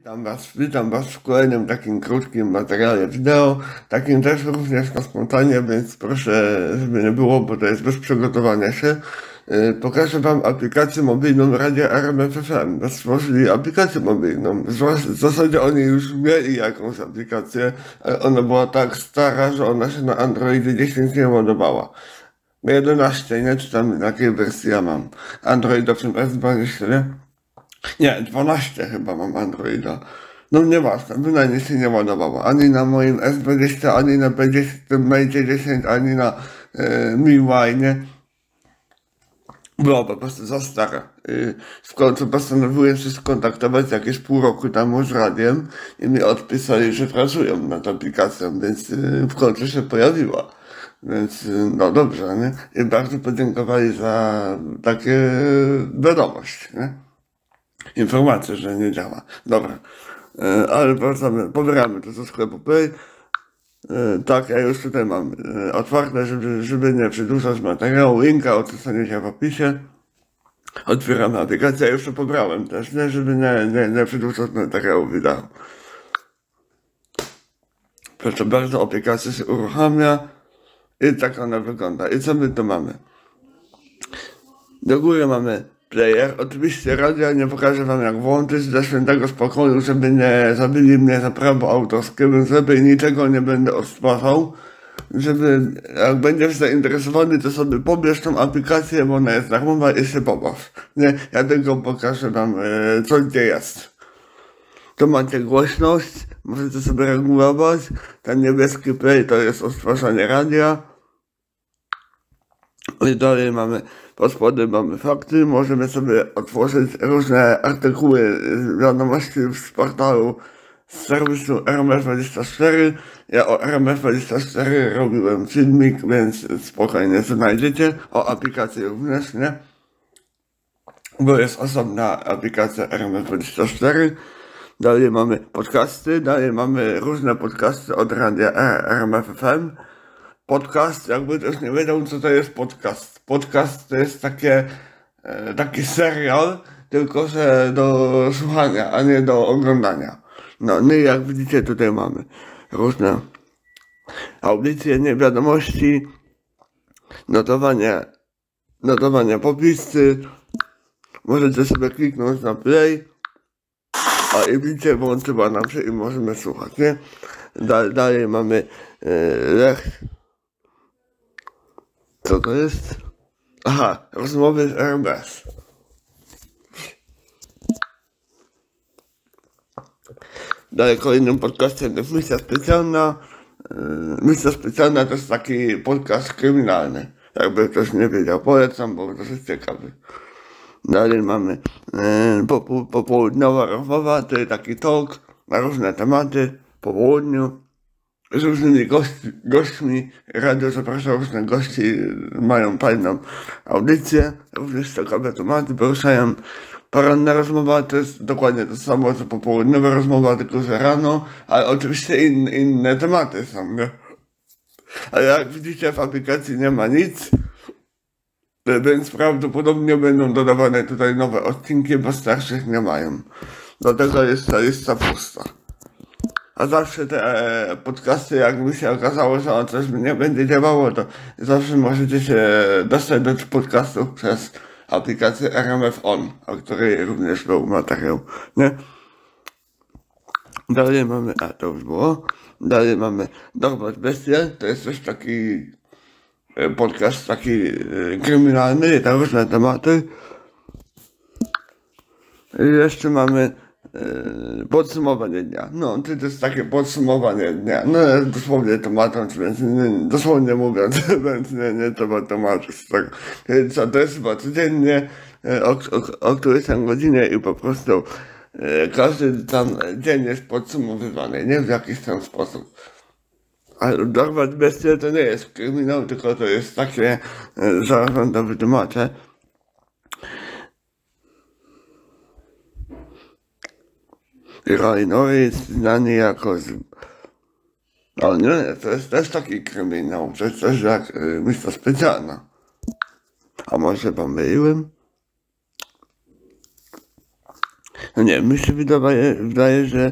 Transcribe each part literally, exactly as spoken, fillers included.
Witam was, witam was w kolejnym takim krótkim materiale wideo, takim też również na spontanie, więc proszę, żeby nie było, bo to jest bez przygotowania się. Yy, pokażę wam aplikację mobilną Radia R M F F M. Stworzyli aplikację mobilną. W zasadzie oni już mieli jakąś aplikację, ale ona była tak stara, że ona się na Androidzie dziesięć nie ładowała. jedenaście, nie? Czy tam jakiej wersji ja mam? Android osiem S dwadzieścia, nie? Nie, dwanaście chyba mam Androida. No nieważne, bynajmniej się nie ładowało. Ani na moim S dwadzieścia, ani na P dziesięć, Mate dziesięć, ani na e, M I U I, nie? Było po prostu za stare. I w końcu postanowiłem się skontaktować jakieś pół roku temu z radiem i mi odpisali, że pracują nad aplikacją, więc y, w końcu się pojawiła. Więc y, no dobrze, nie? I bardzo podziękowali za takie wiadomość, nie? Informację, że nie działa. Dobra. E, ale wracamy, pobieramy to ze sklepu Play. E, tak, ja już tutaj mam e, otwarte, żeby, żeby nie przedłużać materiału. Linka odstaniecie w opisie. Otwieramy aplikację, ja już to pobrałem też, nie? Żeby nie, nie, nie przedłużać materiału wideo. Proszę bardzo, aplikacja się uruchamia i tak ona wygląda. I co my tu mamy? Do góry mamy player. Oczywiście radia nie pokażę wam jak włączyć dla świętego spokoju, żeby nie zabili mnie za prawo autorskie, więc lepiej niczego nie będę odtwarzał. Żeby, jak będziesz zainteresowany, to sobie pobierz tą aplikację, bo ona jest darmowa i się pobaw. Nie, ja tylko pokażę wam e, co gdzie jest. Tu macie głośność, możecie sobie regulować. Ten niebieski play to jest odtwarzanie radia. I dalej mamy, pod spodem mamy fakty, możemy sobie otworzyć różne artykuły z wiadomości z portalu z serwisu R M F dwadzieścia cztery. Ja o R M F dwadzieścia cztery robiłem filmik, więc spokojnie znajdziecie. O aplikacji również, nie? Bo jest osobna aplikacja R M F dwadzieścia cztery. Dalej mamy podcasty, dalej mamy różne podcasty od radia R M F F M. Podcast, jakby też nie wiedział, co to jest podcast. Podcast to jest takie, e, taki serial, tylko że do słuchania, a nie do oglądania. No, no i jak widzicie, tutaj mamy różne audycje, nie wiadomości, notowanie, notowanie popisy. Możecie sobie kliknąć na play, a i widzicie, włączyła nam się i możemy słuchać, nie? Dalej, dalej mamy e, Lech. Co to jest? Aha, rozmowy z R M S. Dalej kolejnym podcastem jest Misja Specjalna. Yy, Misja Specjalna to jest taki podcast kryminalny. Jakby ktoś nie wiedział, polecam, bo to jest ciekawy. Dalej mamy yy, popu, popołudniowa rozmowa, to jest taki talk na różne tematy po południu. Z różnymi gości, gośćmi, radio zaprasza różnych gości, mają fajną audycję, również ciekawe tematy poruszają. Poranna rozmowa to jest dokładnie to samo, co popołudniowa rozmowa, tylko że rano, ale oczywiście in, inne tematy są, nie? Ale jak widzicie, w aplikacji nie ma nic, więc prawdopodobnie będą dodawane tutaj nowe odcinki, bo starszych nie mają. Do tego jest ta lista pusta. A zawsze te e, podcasty, jak mi się okazało, że on coś nie będzie działało, to zawsze możecie się dostać do tych podcastów przez aplikację R M F On, o której również był materiał, nie? Dalej mamy, a to już było, dalej mamy Dorwać Bestię, to jest też taki e, podcast taki e, kryminalny, na różne tematy. I jeszcze mamy podsumowanie dnia. No, to jest takie podsumowanie dnia. No, dosłownie tłumacząc, więc nie, dosłownie mówiąc, więc nie, nie trzeba tłumaczyć. Tak. Co to jest chyba codziennie, o, o, o którejś tam godzinie i po prostu e, każdy tam dzień jest podsumowywany, nie w jakiś tam sposób. Ale Dorwać Bestię to nie jest kryminał, tylko to jest takie, e, zaraz wam to wytłumaczę. Rajno jest znany jako z... No nie, to jest też taki kryminał, to jest też jak y, Misja Specjalna. A może pomyliłem? No nie, mi się wydaje, wydaje, że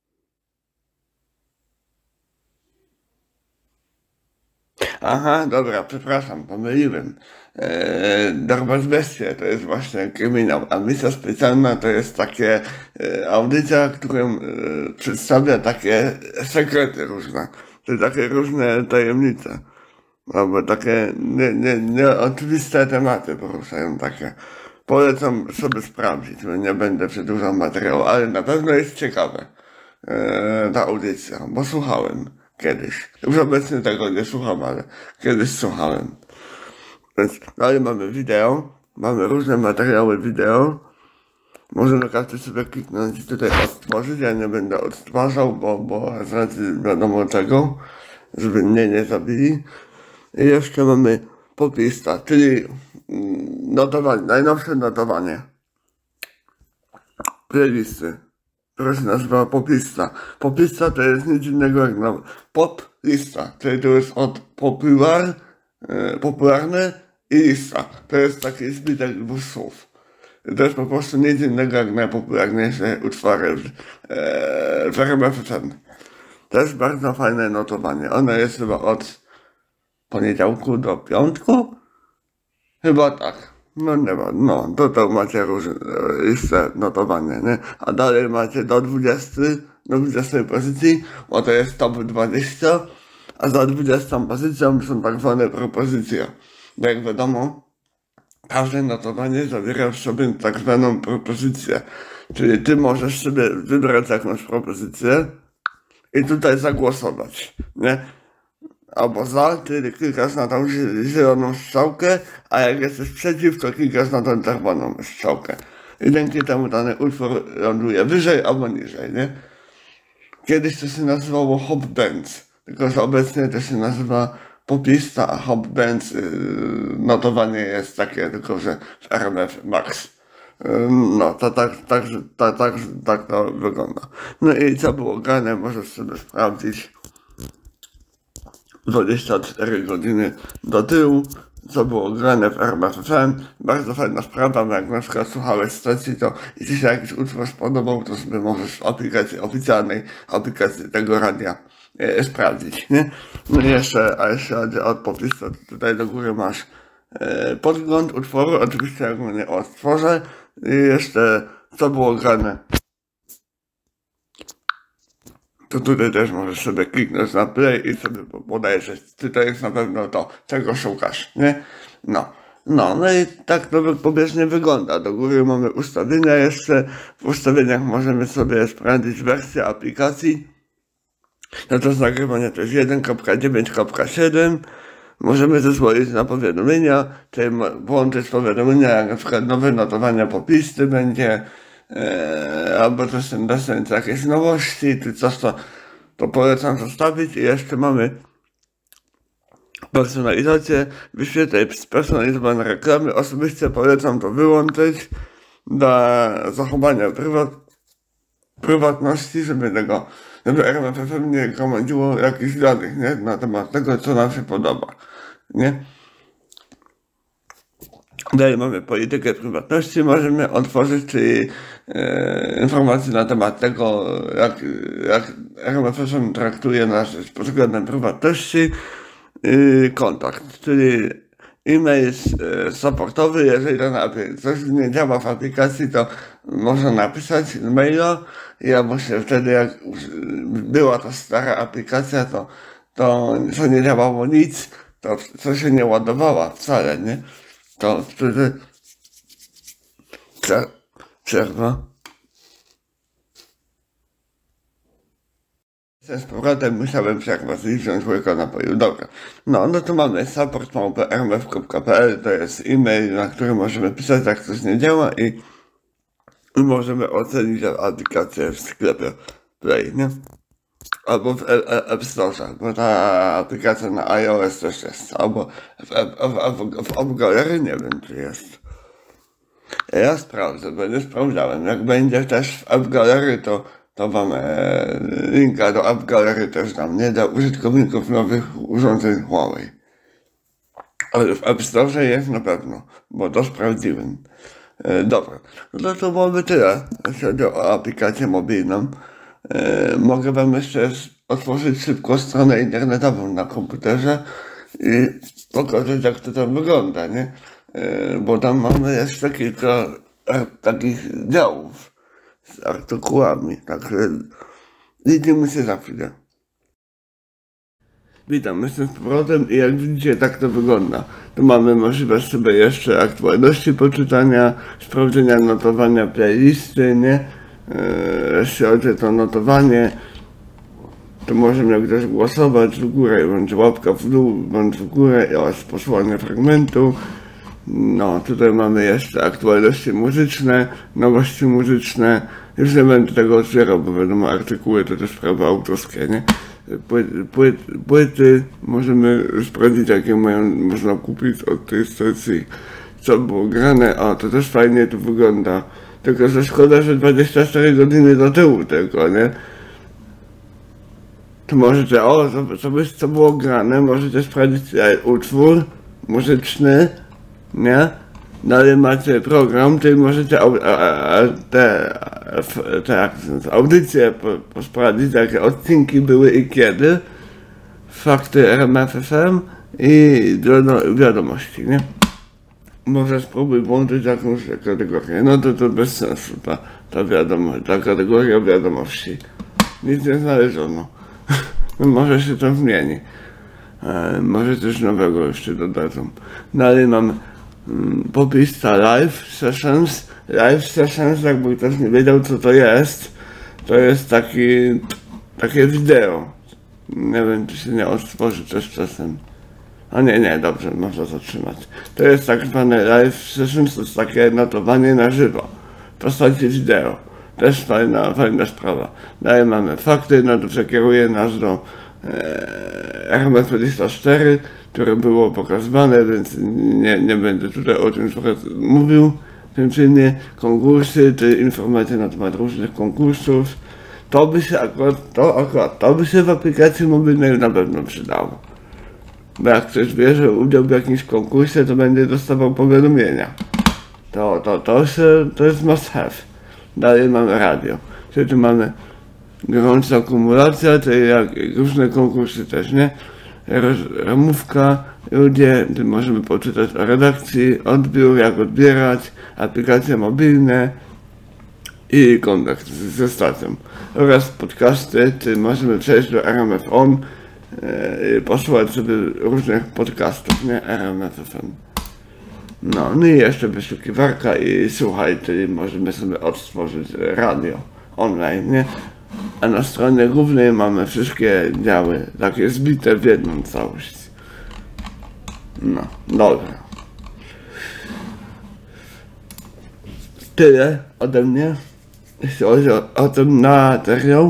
aha, dobra, przepraszam, pomyliłem. Eee, Dorwać Bestie to jest właśnie kryminał, a misja specjalna to jest takie e, audycja, którą e, przedstawia takie sekrety różne, czy takie różne tajemnice, albo takie nie, nie, nieoczywiste tematy poruszają takie. Polecam sobie sprawdzić, bo nie będę przedłużał materiału, ale na pewno jest ciekawe e, ta audycja, bo słuchałem kiedyś. Już obecnie tego nie słucham, ale kiedyś słuchałem. Więc dalej mamy wideo, mamy różne materiały wideo. Możemy każdy sobie kliknąć i tutaj odtworzyć. Ja nie będę odtwarzał, bo, bo z racji wiadomo czego, żeby mnie nie zabili. I jeszcze mamy poplista, czyli notowanie, najnowsze notowanie playlisty, która się nazywa poplista. Poplista to jest nic innego jak na poplista, czyli to jest od popular, e, popularne i lista. To jest taki zbitek dwóch słów. To jest po prostu nic innego jak najpopularniejsze utwory w, e, w R M F F M. To jest bardzo fajne notowanie. Ono jest chyba od poniedziałku do piątku? Chyba tak. No nie ma, no, to to macie różne listę notowania, nie? A dalej macie do dwudziestej, do dwudziestej pozycji, bo to jest top dwadzieścia, a za dwudziestą pozycją są tak zwane propozycje. Jak wiadomo, każde notowanie zawiera w sobie tak zwaną propozycję. Czyli ty możesz sobie wybrać jakąś propozycję i tutaj zagłosować, nie? Albo za, czyli klikasz na tą zieloną strzałkę, a jak jesteś przeciw, to klikasz na tą czerwoną strzałkę. I dzięki temu dany utwór ląduje wyżej albo niżej, nie? Kiedyś to się nazywało Hop Bands, tylko że obecnie to się nazywa poplista, a Hop Bands yy, notowanie jest takie, tylko że w R M F Max. Yy, no, to tak, tak, tak, tak, tak to wygląda. No i co było grane, możesz sobie sprawdzić. dwadzieścia cztery godziny do tyłu, co było grane w R M F F M. Bardzo fajna sprawa, bo jak na przykład słuchałeś stacji, to jeśli się jakiś utwór spodobał, to sobie możesz w aplikacji oficjalnej, aplikacji tego radia e, sprawdzić, nie? No i jeszcze, a jeszcze chodzi o poplistę, to tutaj do góry masz e, podgląd utworu, oczywiście jak go nie odtworzę. I jeszcze co było grane. To tutaj też możesz sobie kliknąć na play i sobie podejrzeć, czy to jest na pewno to, czego szukasz, nie? No, no, no i tak to pobieżnie wygląda. Do góry mamy ustawienia jeszcze, w ustawieniach możemy sobie sprawdzić wersję aplikacji. No to nagrywanie to jest jeden kropka dziewięć kropka siedem. Możemy zezwolić na powiadomienia, czyli włączyć powiadomienia, jak na przykład nowe notowania poplisty będzie, e, albo też dostać jakieś nowości, czy coś, to, to polecam zostawić. I jeszcze mamy personalizację, wyświetlaj spersonalizowane reklamy. Osobiście polecam to wyłączyć dla zachowania prywat, prywatności, żeby tego, żeby R M F F M nie gromadziło jakichś danych, nie? Na temat tego, co nam się podoba, nie? Dalej mamy politykę prywatności, możemy otworzyć, czyli e, informacje na temat tego, jak, jak R M F F M traktuje nas pod względem prywatności. Yy, kontakt, czyli e-mail e, supportowy, jeżeli to coś nie działa w aplikacji, to można napisać maila. Ja właśnie wtedy, jak była ta stara aplikacja, to, to, to nie działało nic, to co się nie ładowała wcale, nie? To wtedy przerwa. Z powrotem musiałem przerwać i wziąć łyka napoju. Dobra. No, no to mamy support małpa r m f kropka p l, to jest e-mail, na który możemy pisać, jak coś nie działa i, i możemy ocenić aplikację w sklepie Play, nie? Albo w App Store, bo ta aplikacja na iOS też jest, albo w, w, w, w App Gallery, nie wiem czy jest. Ja sprawdzę, bo nie sprawdzałem. Jak będzie też w App Gallery, to to wam e, linka do App Gallery też dam, nie? Dla użytkowników nowych urządzeń Huawei. Ale w App Store jest na pewno, bo to sprawdziłem. E, dobra, no to mamy tyle, jeśli chodzi o aplikację mobilną. E, mogę wam jeszcze otworzyć szybko stronę internetową na komputerze i pokazać, jak to tam wygląda, nie? E, bo tam mamy jeszcze kilka e, takich działów z artykułami, także widzimy się za chwilę. Witam, jestem z powrotem i jak widzicie, tak to wygląda. Tu mamy możliwość sobie jeszcze aktualności poczytania, sprawdzenia notowania playlisty, nie? Eee, jeśli chodzi o to notowanie, to może miał ktoś głosować w górę, bądź łapka w dół, bądź w górę oraz posłanie fragmentu. No, tutaj mamy jeszcze aktualności muzyczne, nowości muzyczne. Już nie będę tego otwierał, bo wiadomo, artykuły to też prawa autorskie, nie? Płyty, płyty, płyty możemy sprawdzić, jakie mają, można kupić od tej stacji, co było grane. O, to też fajnie tu wygląda, tylko że szkoda, że dwadzieścia cztery godziny do tyłu tego, nie? To możecie, o, co, co było grane, możecie sprawdzić e, utwór muzyczny, nie? Dalej macie program, czyli możecie au, a, a, te, te audycje po, posprawdzić, jakie odcinki były i kiedy, fakty R M F F M i wiadomości, nie? Może spróbuj włączyć jakąś kategorię, no to to bez sensu, ta, ta wiadomość, ta kategoria wiadomości. Nic nie znaleziono. Może się to zmieni. E, może coś nowego jeszcze dodadzą. Dalej mam popista live sessions. Live sessions, jakby ktoś nie wiedział, co to jest, to jest taki, takie wideo. Nie wiem, czy się nie odtworzy też czasem. A nie, nie, dobrze, można zatrzymać. To jest tak zwane live sessions, to jest takie notowanie na żywo w postaci wideo. Też fajna, fajna sprawa. Dalej mamy fakty, no to przekieruje nas do e, R M F dwadzieścia cztery, które było pokazywane, więc nie, nie będę tutaj o tym mówił. W tym filmie konkursy, czy informacje na temat różnych konkursów. To by się akurat, to akurat, to by się w aplikacji mobilnej na pewno przydało. Bo jak ktoś bierze udział w jakimś konkursie, to będzie dostawał powiadomienia. To, to, to, się, to jest must have. Dalej mamy radio. Czyli tu mamy gorąca akumulacja, czyli jak różne konkursy też, nie? Ramówka, ludzie, tu możemy poczytać o redakcji, odbiór, jak odbierać, aplikacje mobilne i kontakt ze stacją. Oraz podcasty, czy możemy przejść do R M F On i posłuchać sobie różnych podcastów, nie? R M F F M. No, no i jeszcze wyszukiwarka i słuchaj, czyli możemy sobie odtworzyć radio online, nie? A na stronie głównej mamy wszystkie działy, takie zbite w jedną całość. No, dobra. Tyle ode mnie, jeśli chodzi o, o ten materiał.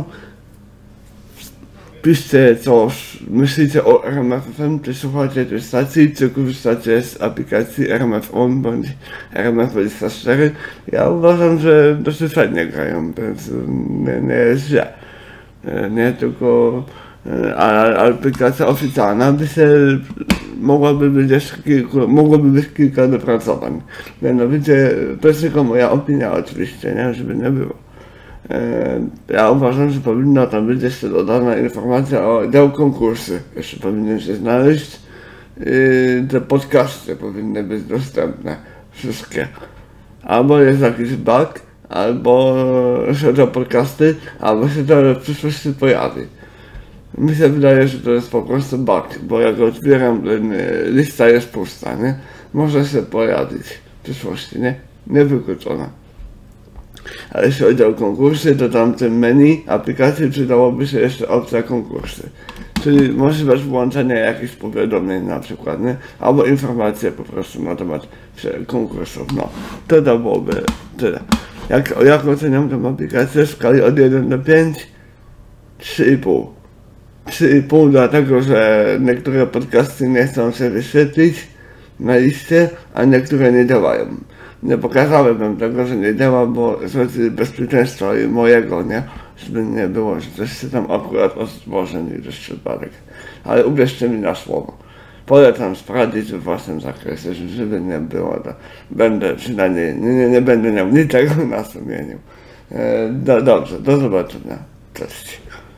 Piszcie, co myślicie o R M F F M, czy słuchacie tej stacji, czy korzystacie z aplikacji R M F On bądź R M F dwadzieścia cztery. Ja uważam, że dosyć fajnie grają, więc nie, nie jest źle. Nie tylko a aplikacja oficjalna by się mogłaby być jeszcze kilku, mogłoby być kilka dopracowań. Mianowicie, to jest tylko moja opinia oczywiście, nie, żeby nie było. Ja uważam, że powinna tam być jeszcze dodana informacja o dział konkursy. Jeszcze powinien się znaleźć. Te podcasty powinny być dostępne. Wszystkie. Albo jest jakiś bug, albo się to podcasty, albo się to w przyszłości pojawi. Mi się wydaje, że to jest po prostu bug, bo jak otwieram, lista jest pusta, nie? Może się pojawić w przyszłości, nie? Niewykluczona. A jeśli chodzi o konkursy, to tam w tym menu aplikacji przydałoby się jeszcze opcja konkursy. Czyli możliwość włączenia jakichś powiadomień na przykład, nie? Albo informacje po prostu na temat konkursów. No, to to byłoby tyle. Jak, jak oceniam tę aplikację w skali od jeden do pięciu? trzy i pół. trzy i pół dlatego, że niektóre podcasty nie chcą się wyświetlić na liście, a niektóre nie działają. Nie pokazałem wam tego, że nie działa, bo z racji bezpieczeństwa mojego, nie? Żeby nie było, że coś się tam akurat odtworzy, nie jest przypadek. Ale uwierzcie mi na słowo. polecam sprawdzić we własnym zakresie, żeby nie było, to będę przynajmniej, nie, nie, nie będę miał niczego na sumieniu. E, do, dobrze, do zobaczenia. Cześć.